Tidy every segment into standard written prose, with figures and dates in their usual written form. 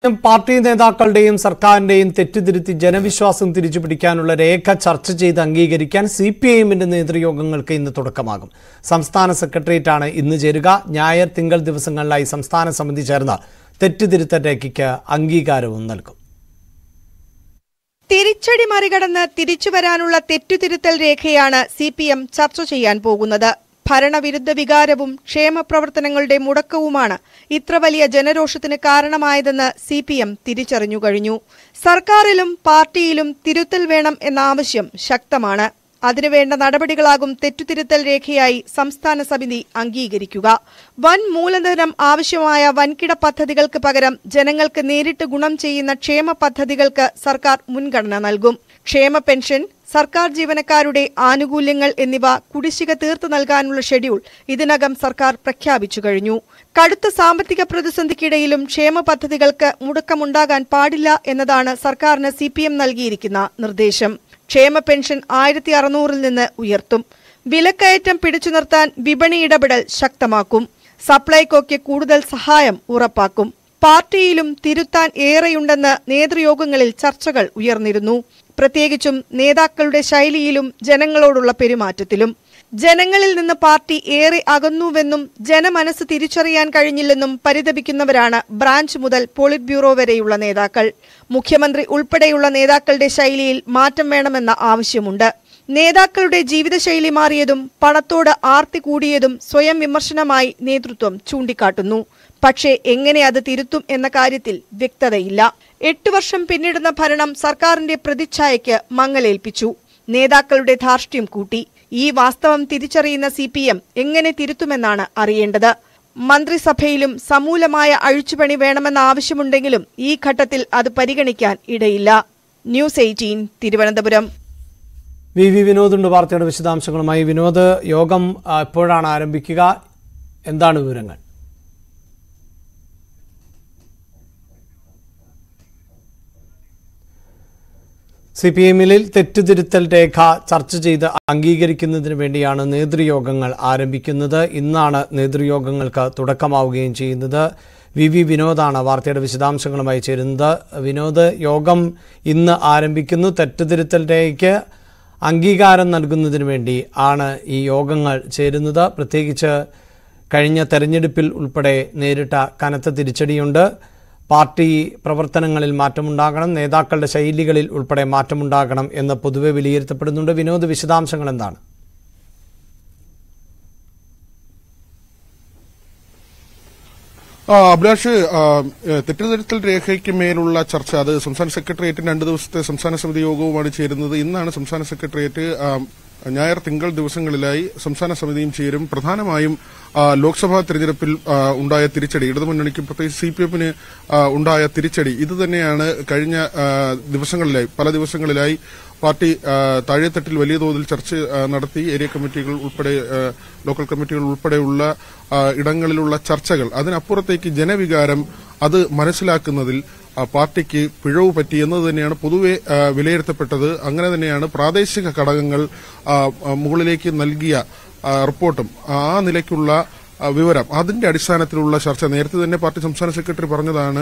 Party നേതാക്കളുടെയും സർക്കാരിന്റെയും തെറ്റുതിരുത്തി ജനവിശ്വാസം തിരിച്ചുപിടിക്കാനുള്ള രേഖ ചർച്ച ചെയ്ത് അംഗീകരിക്കാൻ സിപിഐഎമ്മിന്റെ നേതൃയോഗങ്ങൾക്ക് ഇന്ന് തുടക്കമാകും. സംസ്ഥാന സെക്രട്ടേറിയറ്റാണ് ഇന്ന് ചേരുക. ഞായർ, തിങ്കൾ ദിവസങ്ങളിലായി സംസ്ഥാന സമിതി ചേർന്ന് തെറ്റുതിരുത്തൽ രേഖയ്ക്ക് അംഗീകാരവും നൽകും. തിരിച്ചടി മറികടന്ന് തിരിച്ചുവരാനുള്ള തെറ്റുതിരുത്തൽ രേഖയാണ് സിപിഎം ചർച്ച ചെയ്യാൻ പോകുന്നത്. ഭരണവിരുദ്ധ വികാരവും ക്ഷേമപ്രവർത്തനങ്ങളുടെ മുടക്കവുമാണ് ഇത്ര വലിയ ജനരോഷത്തിന് കാരണമായതെന്ന് സിപിഎം തിരിച്ചറിഞ്ഞു കഴിഞ്ഞു. സർക്കാരിലും പാർട്ടിയിലും തിരുത്തൽ വേണം എന്ന ആവശ്യം ശക്തമാണ്. അതിനുവേണ്ട നടപടികളാകും തെറ്റുതിരുത്തൽ രേഖയായി സംസ്ഥാന സമിതി അംഗീകരിക്കുക. വൻ മൂലധനം ആവശ്യമായ വൻകിട പദ്ധതികൾക്ക് പകരം ജനങ്ങൾക്ക് നേരിട്ട് ഗുണം ചെയ്യുന്ന ക്ഷേമ പദ്ധതികൾക്ക് സർക്കാർ മുൻഗണന നൽകും. ക്ഷേമ പെൻഷൻ, സർക്കാർ ജീവനക്കാരുടെ ആനുകൂല്യങ്ങൾ എന്നിവ കുടിശ്ശിക തീർത്തു നൽകാനുള്ള ഷെഡ്യൂൾ ഇതിനകം സർക്കാർ പ്രഖ്യാപിച്ചു കഴിഞ്ഞു. കടുത്ത സാമ്പത്തിക പ്രതിസന്ധിക്കിടയിലും ക്ഷേമ പദ്ധതികൾക്ക് മുടക്കമുണ്ടാകാൻ പാടില്ല എന്നതാണ് സർക്കാരിന് സിപിഎം നൽകിയിരിക്കുന്ന നിർദ്ദേശം. ക്ഷേമ പെൻഷൻ 1600-ൽ നിന്ന് ഉയർത്തും. വിലക്കയറ്റം പിടിച്ചു നിർത്താൻ വിപണി ഇടപെടൽ ശക്തമാക്കും. സപ്ലൈകോയ്ക്ക് കൂടുതൽ സഹായം ഉറപ്പാക്കും. പാർട്ടിയിലും തിരുത്താൻ ഏറെയുണ്ടെന്ന് നേതൃയോഗങ്ങളിൽ ചർച്ചകൾ ഉയർന്നിരുന്നു. പ്രത്യേകിച്ചും നേതാക്കളുടെ ശൈലിയിലും ജനങ്ങളോടുള്ള പെരുമാറ്റത്തിലും. ജനങ്ങളിൽ നിന്ന് പാർട്ടി ഏറെ അകന്നുവെന്നും ജനമനസ്സ് തിരിച്ചറിയാൻ കഴിഞ്ഞില്ലെന്നും പരിതപിക്കുന്നവരാണ് ബ്രാഞ്ച് മുതൽ പോളിറ്റ് ബ്യൂറോ വരെയുള്ള നേതാക്കൾ. മുഖ്യമന്ത്രി ഉൾപ്പെടെയുള്ള നേതാക്കളുടെ ശൈലിയിൽ മാറ്റം വേണമെന്ന ആവശ്യമുണ്ട്. നേതാക്കളുടെ ജീവിതശൈലി മാറിയതും പണത്തോട് ആർത്തി കൂടിയതും സ്വയം വിമർശനമായി നേതൃത്വം ചൂണ്ടിക്കാട്ടുന്നു. പക്ഷേ എങ്ങനെ അത് തിരുത്തും എന്ന കാര്യത്തിൽ വ്യക്തതയില്ല. 8 വർഷം പിന്നിടുന്ന ഭരണം സർക്കാരിന്റെ പ്രതിച്ഛായയ്ക്ക് മങ്ങലേൽപ്പിച്ചു. നേതാക്കളുടെ ധാർഷ്ട്യം കൂട്ടി. ഈ വാസ്തവം തിരിച്ചറിയുന്ന സിപിഎം എങ്ങനെ തിരുത്തുമെന്നാണ് അറിയേണ്ടത്. മന്ത്രിസഭയിലും സമൂലമായ അഴിച്ചുപണി വേണമെന്ന ആവശ്യമുണ്ടെങ്കിലും ഈ ഘട്ടത്തിൽ അത് പരിഗണിക്കാൻ ഇടയില്ല. ന്യൂസ് 18 തിരുവനന്തപുരം. വി വിനോദുണ്ട് വാർത്തയുടെ വിശദാംശങ്ങളുമായി. വിനോദ്, യോഗം എപ്പോഴാണ് ആരംഭിക്കുക? എന്താണ് വിവരങ്ങൾ? സിപിഎമ്മിൽ തെറ്റുതിരുത്തൽ രേഖ ചർച്ച ചെയ്ത് അംഗീകരിക്കുന്നതിന് വേണ്ടിയാണ് നേതൃയോഗങ്ങൾ ആരംഭിക്കുന്നത്. ഇന്നാണ് നേതൃയോഗങ്ങൾക്ക് തുടക്കമാവുകയും ചെയ്യുന്നത്. വി വിനോദാണ് വാർത്തയുടെ വിശദാംശങ്ങളുമായി ചേരുന്നത്. വിനോദ്, യോഗം ഇന്ന് ആരംഭിക്കുന്നു. തെറ്റുതിരുത്തൽ രേഖയ്ക്ക് അംഗീകാരം നൽകുന്നതിന് വേണ്ടി ആണ് ഈ യോഗങ്ങൾ ചേരുന്നത്. പ്രത്യേകിച്ച് കഴിഞ്ഞ തെരഞ്ഞെടുപ്പിൽ ഉൾപ്പെടെ നേരിട്ട കനത്ത തിരിച്ചടിയുണ്ട്. പാർട്ടി പ്രവർത്തനങ്ങളിൽ മാറ്റമുണ്ടാകണം, നേതാക്കളുടെ ശൈലികളിൽ ഉൾപ്പെടെ മാറ്റമുണ്ടാകണം എന്ന് പൊതുവെ വിലയിരുത്തപ്പെടുന്നുണ്ട്. വിനോദ്, വിശദാംശങ്ങൾ എന്താണ്? അഭിലാഷ്, തെറ്റുതിരുത്തൽ രേഖയ്ക്ക് മേലുള്ള ചർച്ച അത് സംസ്ഥാന സെക്രട്ടേറിയറ്റിന് 2 ദിവസത്തെ സംസ്ഥാന സമിതി യോഗവുമാണ് ചേരുന്നത്. ഇന്നാണ് സംസ്ഥാന സെക്രട്ടേറിയറ്റ്. ഞായർ, തിങ്കൾ ദിവസങ്ങളിലായി സംസ്ഥാന സമിതിയും ചേരും. പ്രധാനമായും ലോക്സഭാ തെരഞ്ഞെടുപ്പിൽ ഉണ്ടായ തിരിച്ചടി, ഇടതുമുന്നണിക്ക് പ്രത്യേകിച്ച് സിപിഎമ്മിന് ഉണ്ടായ തിരിച്ചടി ഇത് തന്നെയാണ് കഴിഞ്ഞ പല ദിവസങ്ങളിലായി പാർട്ടി താഴെത്തട്ടിൽ വലിയ തോതിൽ ചർച്ച നടത്തി. ഏരിയ കമ്മിറ്റികൾ ഉൾപ്പെടെ ലോക്കൽ കമ്മിറ്റികൾ ഉൾപ്പെടെയുള്ള ഇടങ്ങളിലുള്ള ചർച്ചകൾ, അതിനപ്പുറത്തേക്ക് ജനവികാരം അത് മനസ്സിലാക്കുന്നതിൽ പാർട്ടിക്ക് പിഴവ് പറ്റി എന്നത് തന്നെയാണ് പൊതുവെ വിലയിരുത്തപ്പെട്ടത്. അങ്ങനെ തന്നെയാണ് പ്രാദേശിക ഘടകങ്ങൾ മുകളിലേക്ക് നൽകിയ റിപ്പോർട്ടും ആ നിലയ്ക്കുള്ള വിവരം, അതിന്റെ അടിസ്ഥാനത്തിലുള്ള ചർച്ച. നേരത്തെ തന്നെ പാർട്ടി സംസ്ഥാന സെക്രട്ടറി പറഞ്ഞതാണ്,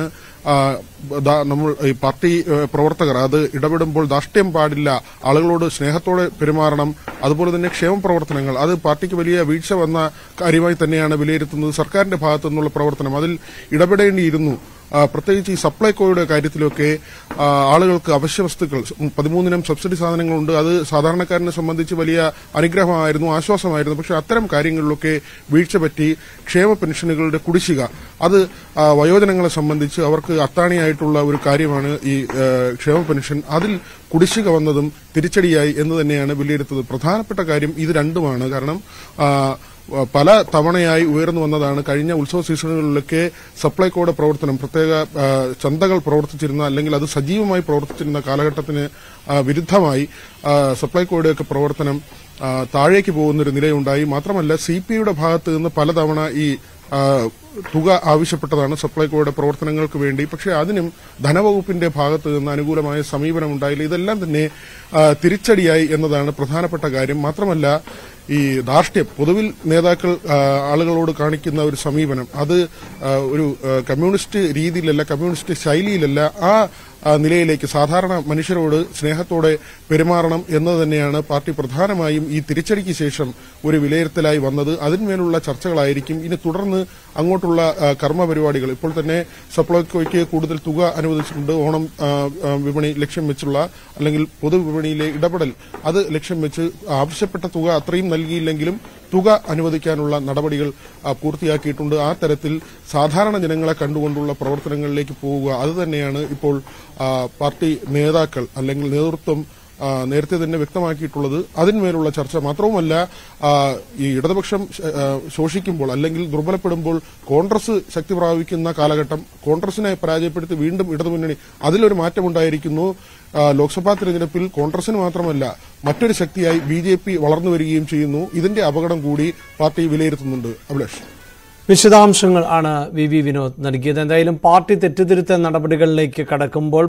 നമ്മൾ ഈ പാർട്ടി പ്രവർത്തകർ അത് ഇടപെടുമ്പോൾ ധാർഷ്ട്യം പാടില്ല, ആളുകളോട് സ്നേഹത്തോടെ പെരുമാറണം. അതുപോലെ തന്നെ ക്ഷേമ പ്രവർത്തനങ്ങൾ അത് പാർട്ടിക്ക് വലിയ വീഴ്ച വന്ന കാര്യമായി തന്നെയാണ് വിലയിരുത്തുന്നത്. സർക്കാരിന്റെ ഭാഗത്തു നിന്നുള്ള പ്രവർത്തനം അതിൽ ഇടപെടേണ്ടിയിരുന്നു. പ്രത്യേകിച്ച് ഈ സപ്ലൈകോയുടെ കാര്യത്തിലൊക്കെ ആളുകൾക്ക് അവശ്യ വസ്തുക്കൾ 13 സബ്സിഡി സാധനങ്ങളുണ്ട്. അത് സാധാരണക്കാരനെ സംബന്ധിച്ച് വലിയ അനുഗ്രഹമായിരുന്നു, ആശ്വാസമായിരുന്നു. പക്ഷെ അത്തരം കാര്യങ്ങളിലൊക്കെ വീഴ്ച പറ്റി. ക്ഷേമ പെൻഷനുകളുടെ കുടിശ്ശിക അത് വയോജനങ്ങളെ സംബന്ധിച്ച് അവർക്ക് അത്താണിയായിട്ടുള്ള ഒരു കാര്യമാണ് ഈ ക്ഷേമ പെൻഷൻ. അതിൽ കുടിശ്ശിക വന്നതും തിരിച്ചടിയായി എന്ന് തന്നെയാണ് വിലയിരുത്തുന്നത്. പ്രധാനപ്പെട്ട കാര്യം ഇത് രണ്ടുമാണ്. കാരണം പല തവണയായി ഉയർന്നു വന്നതാണ്. കഴിഞ്ഞ ഉത്സവ സീസണുകളിലൊക്കെ സപ്ലൈകോയുടെ പ്രവർത്തനം, പ്രത്യേക ചന്തകൾ പ്രവർത്തിച്ചിരുന്ന അല്ലെങ്കിൽ അത് സജീവമായി പ്രവർത്തിച്ചിരുന്ന കാലഘട്ടത്തിന് വിരുദ്ധമായി സപ്ലൈകോയുടെയൊക്കെ പ്രവർത്തനം താഴേക്ക് പോകുന്നൊരു നിലയുണ്ടായി. മാത്രമല്ല സിപിഐയുടെ ഭാഗത്ത് നിന്ന് പലതവണ ഈ തുക ആവശ്യപ്പെട്ടതാണ് സപ്ലൈകോയുടെ പ്രവർത്തനങ്ങൾക്ക് വേണ്ടി. പക്ഷേ അതിനും ധനവകുപ്പിന്റെ ഭാഗത്ത് നിന്ന് അനുകൂലമായ സമീപനം ഉണ്ടായില്ല. ഇതെല്ലാം തന്നെ തിരിച്ചടിയായി എന്നതാണ് പ്രധാനപ്പെട്ട കാര്യം. മാത്രമല്ല ഈ ധാർഷ്ട്യം പൊതുവിൽ നേതാക്കൾ ആളുകളോട് കാണിക്കുന്ന ഒരു സമീപനം അത് ഒരു കമ്മ്യൂണിസ്റ്റ് രീതിയിലല്ല, കമ്മ്യൂണിസ്റ്റ് ശൈലിയിലല്ല, ആ നിലയിലേക്ക് സാധാരണ മനുഷ്യരോട് സ്നേഹത്തോടെ പെരുമാറണം എന്നത് തന്നെയാണ് പാർട്ടി പ്രധാനമായും ഈ തിരിച്ചടിക്ക് ശേഷം ഒരു വിലയിരുത്തലായി വന്നത്. അതിന്മേലുള്ള ചർച്ചകളായിരിക്കും ഇനി തുടർന്ന് അങ്ങോട്ടുള്ള കർമ്മ പരിപാടികൾ. ഇപ്പോൾ തന്നെ സപ്ലൈകോയ്ക്ക് കൂടുതൽ തുക അനുവദിച്ചിട്ടുണ്ട്. ഓണം വിപണി ലക്ഷ്യം വെച്ചുള്ള അല്ലെങ്കിൽ പൊതുവിപണിയിലെ ഇടപെടൽ അത് ലക്ഷ്യം വെച്ച് ആവശ്യപ്പെട്ട തുക അത്രയും നൽകിയില്ലെങ്കിലും തുക അനുവദിക്കാനുള്ള നടപടികൾ പൂർത്തിയാക്കിയിട്ടുണ്ട്. ആ തരത്തിൽ സാധാരണ ജനങ്ങളെ കണ്ടുകൊണ്ടുള്ള പ്രവർത്തനങ്ങളിലേക്ക് പോവുക അത് തന്നെയാണ് ഇപ്പോൾ പാർട്ടി നേതാക്കൾ അല്ലെങ്കിൽ നേതൃത്വം നേരത്തെ തന്നെ വ്യക്തമാക്കിയിട്ടുള്ളത്. അതിന്മേലുള്ള ചർച്ച മാത്രവുമല്ല, ഈ ഇടതുപക്ഷം ശോഷിക്കുമ്പോൾ അല്ലെങ്കിൽ ദുർബലപ്പെടുമ്പോൾ കോൺഗ്രസ് ശക്തി പ്രാപിക്കുന്ന കാലഘട്ടം, കോൺഗ്രസിനെ പരാജയപ്പെടുത്തി വീണ്ടും ഇടതുമുന്നണി, അതിലൊരു മാറ്റമുണ്ടായിരിക്കുന്നു. ലോക്സഭാ തെരഞ്ഞെടുപ്പിൽ കോൺഗ്രസിന് മാത്രമല്ല മറ്റൊരു ശക്തിയായി BJP വളർന്നു വരികയും ചെയ്യുന്നു. ഇതിന്റെ അപകടം കൂടി പാർട്ടി വിലയിരുത്തുന്നുണ്ട്. അഭിലാഷ്, വിശദാംശങ്ങൾ ആണ് VV വിനോദ് നൽകിയത്. എന്തായാലും പാർട്ടി തെറ്റുതിരുത്തൽ നടപടികളിലേക്ക് കടക്കുമ്പോൾ